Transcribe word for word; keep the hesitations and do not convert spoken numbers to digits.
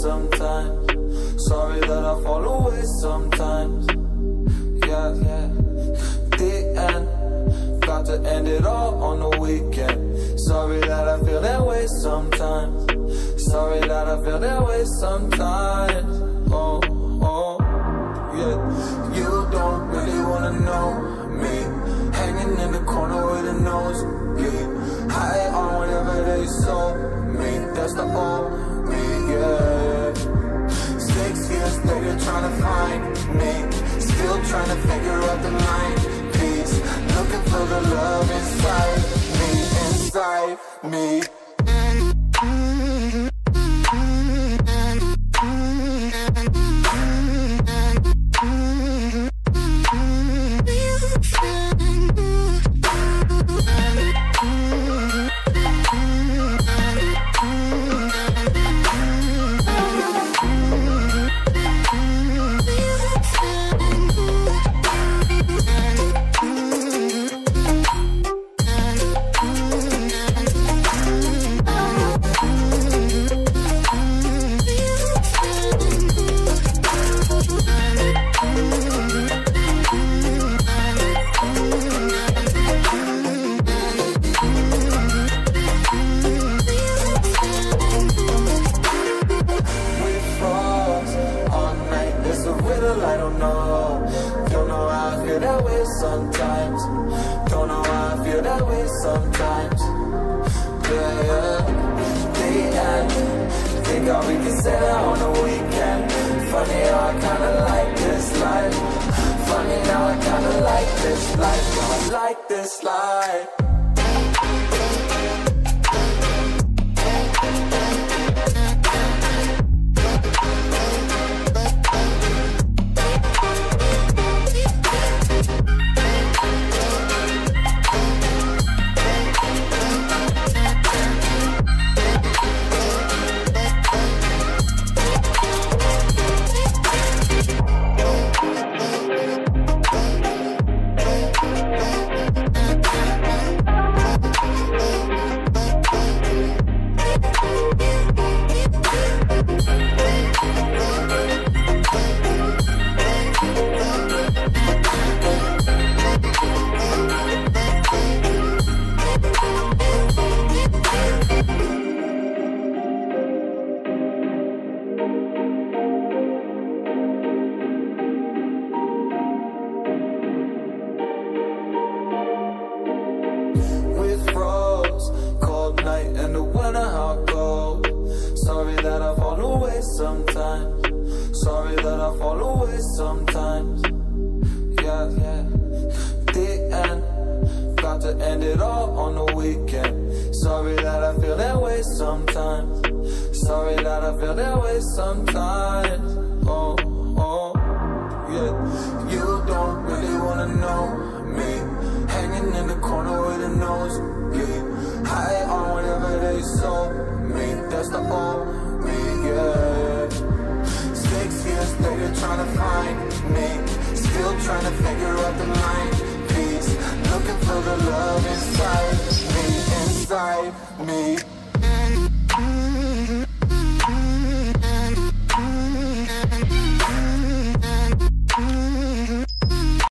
sometimes. Sorry that I fall away sometimes. Yeah, yeah. The end, got to end it all on the weekend. Sorry that I feel that way sometimes. Sorry that I feel that way sometimes. Oh, oh, yeah. You don't really wanna know me. Hanging in the corner with a nosebleed. High on whatever they sold me. That's the old me, yeah. Six years later trying to find me. Still trying to figure out the mind piece. Looking for the love inside me, inside me. I don't know, don't know how I feel that way sometimes. Don't know how I feel that way sometimes. Yeah, yeah. The end, think how we can set out on the weekend. Funny how I kinda like this life. Funny how I kinda like this life. I like this life. Sorry that I fall away sometimes. Sorry that I fall away sometimes. Yeah, yeah. The end, got to end it all on the weekend. Sorry that I feel that way sometimes. Sorry that I feel that way sometimes. Oh, oh, yeah. You don't really wanna know me. Hanging in the corner with a nosebleed. High on whatever they sold me. That's the old me, yeah. Six years later trying to find me. Still trying to figure out the mind piece. Looking for the love inside me, inside me.